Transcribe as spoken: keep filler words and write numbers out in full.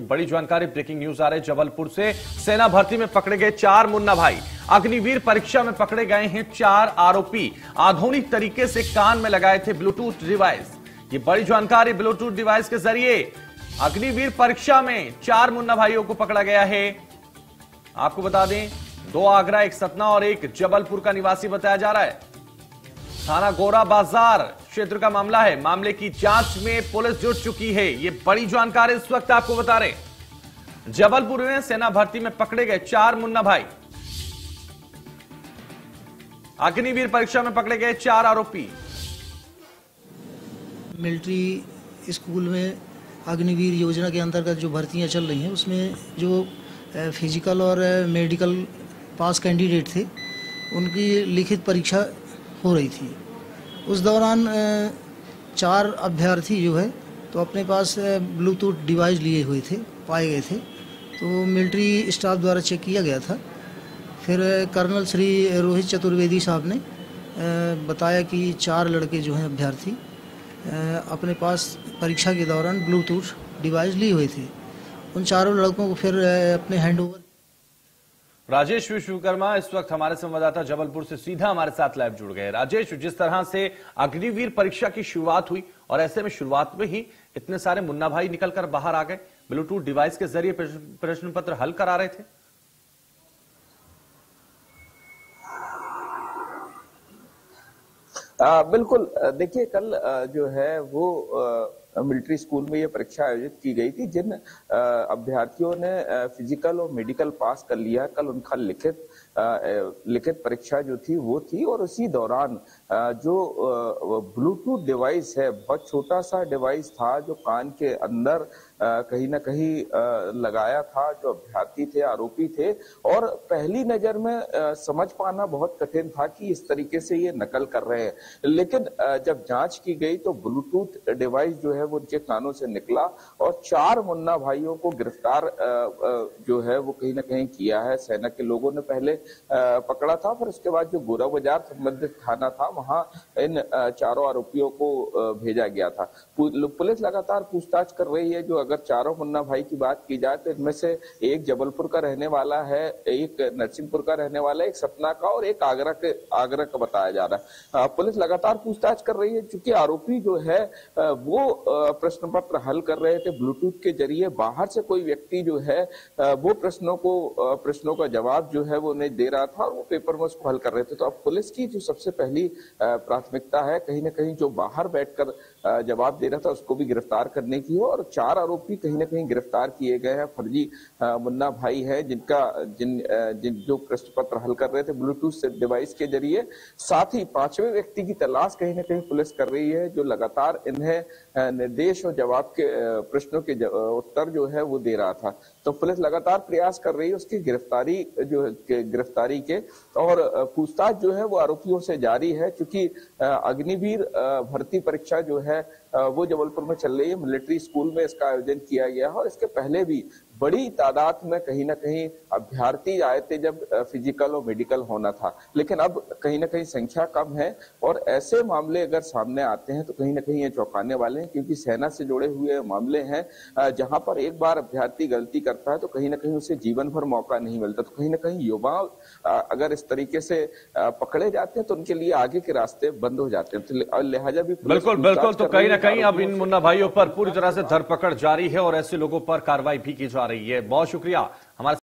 बड़ी जानकारी, breaking news आ रही है जबलपुर से। सेना भर्ती में पकड़े गए चार मुन्ना भाई, अग्निवीर परीक्षा में पकड़े गए हैं चार आरोपी। आधुनिक तरीके से कान में लगाए थे ब्लूटूथ डिवाइस। ये बड़ी जानकारी, ब्लूटूथ डिवाइस के जरिए अग्निवीर परीक्षा में चार मुन्ना भाइयों को पकड़ा गया है। आपको बता दें, दो आगरा, एक सतना और एक जबलपुर का निवासी बताया जा रहा है। थाना गोरा बाजार क्षेत्र का मामला है। मामले की जांच में पुलिस जुट चुकी है। ये बड़ी जानकारी इस वक्त आपको बता रहे। जबलपुर में सेना भर्ती में पकड़े गए चार मुन्ना भाई, अग्निवीर परीक्षा में पकड़े गए चार आरोपी। मिलिट्री स्कूल में अग्निवीर योजना के अंतर्गत जो भर्तियां चल रही हैं, उसमें जो फिजिकल और मेडिकल पास कैंडिडेट थे, उनकी लिखित परीक्षा हो रही थी। उस दौरान चार अभ्यर्थी जो है तो अपने पास ब्लूटूथ डिवाइस लिए हुए थे, पाए गए थे। तो मिलिट्री स्टाफ द्वारा चेक किया गया था। फिर कर्नल श्री रोहित चतुर्वेदी साहब ने बताया कि चार लड़के जो हैं अभ्यर्थी अपने पास परीक्षा के दौरान ब्लूटूथ डिवाइस लिए हुए थे। उन चारों लड़कों को फिर अपने हैंडओवर। राजेश विश्वकर्मा इस वक्त हमारे संवाददाता जबलपुर से सीधा हमारे साथ लाइव जुड़ गए। राजेश, जिस तरह से अग्निवीर परीक्षा की शुरुआत हुई और ऐसे में शुरुआत में ही इतने सारे मुन्ना भाई निकलकर बाहर आ गए, ब्लूटूथ डिवाइस के जरिए प्रश्न पत्र हल करा रहे थे। आ, बिल्कुल, देखिए, कल जो है वो मिलिट्री स्कूल में ये परीक्षा आयोजित की गई थी। जिन अभ्यर्थियों ने फिजिकल और मेडिकल पास कर लिया, कल उनका लिखित लिखित परीक्षा जो थी वो थी। और उसी दौरान जो ब्लूटूथ डिवाइस है, बहुत छोटा सा डिवाइस था जो कान के अंदर कहीं ना कहीं लगाया था जो अभ्यर्थी थे, आरोपी थे। और पहली नजर में समझ पाना बहुत कठिन था कि इस तरीके से ये नकल कर रहे हैं, लेकिन जब जांच की गई तो ब्लूटूथ डिवाइस जो है वो उनके कानों से निकला और चार मुन्ना भाइयों को गिरफ्तार जो है वो कहीं ना कहीं किया है। सेना के लोगों ने पहले पकड़ा था, फिर उसके बाद जो गोरा बाजार संबंधित थाना था वहां इन चारों आरोपियों को भेजा गया था। पुलिस लगातार पूछताछ कर रही है। जो अगर चारों मुन्ना भाई की बात की जाए तो इनमें से एक जबलपुर का रहने वाला है, एक नरसिंहपुर का रहने वाला है, एक सतना का और एक आगरा के आगरा का बताया जा रहा है। पुलिस लगातार पूछताछ कर रही है, चूंकि आरोपी जो है वो प्रश्न पत्र हल कर रहे थे ब्लूटूथ के जरिए। बाहर से कोई व्यक्ति जो है वो प्रश्नों को प्रश्नों का जवाब जो है वो नहीं दे रहा था और वो पेपर में उसको हल कर रहे थे। तो अब पुलिस की जो सबसे पहली प्राथमिकता है कहीं ना कहीं जो बाहर बैठकर जवाब दे रहा था उसको भी गिरफ्तार करने की हो। और चार आरोपी कहीं ना कहीं गिरफ्तार किए गए हैं, फर्जी मुन्ना भाई है जिनका जिन जिन जो प्रश्न पत्र हल कर रहे थे ब्लूटूथ डिवाइस के जरिए। साथ ही पांचवें व्यक्ति की तलाश कहीं ना कहीं पुलिस कर रही है जो लगातार इन्हें निर्देश और जवाब के प्रश्नों के उत्तर जो है वो दे रहा था। तो पुलिस लगातार प्रयास कर रही है उसकी गिरफ्तारी जो गिरफ्तारी के। और पूछताछ जो है वो आरोपियों से जारी है, क्योंकि अग्निवीर भर्ती परीक्षा जो है वो जबलपुर में चल रही है। मिलिट्री स्कूल में इसका आयोजन किया गया है और इसके पहले भी बड़ी तादाद में कहीं ना कहीं अभ्यर्थी आए थे जब फिजिकल और मेडिकल होना था, लेकिन अब कहीं ना कहीं संख्या कम है। और ऐसे मामले अगर सामने आते हैं तो कहीं ना कहीं ये चौंकाने वाले हैं, क्योंकि सेना से जुड़े हुए मामले हैं जहां पर एक बार अभ्यर्थी गलती करता है तो कहीं ना कहीं उसे जीवन भर मौका नहीं मिलता। तो कहीं ना कहीं युवा अगर इस तरीके से पकड़े जाते हैं तो उनके लिए आगे के रास्ते बंद हो जाते हैं। तो लिहाजा भी बिल्कुल बिल्कुल तो कहीं ना कहीं अब इन मुन्ना भाइयों पर पूरी तरह से धरपकड़ जारी है और ऐसे लोगों पर कार्रवाई भी की जा रही है। बहुत शुक्रिया हमारे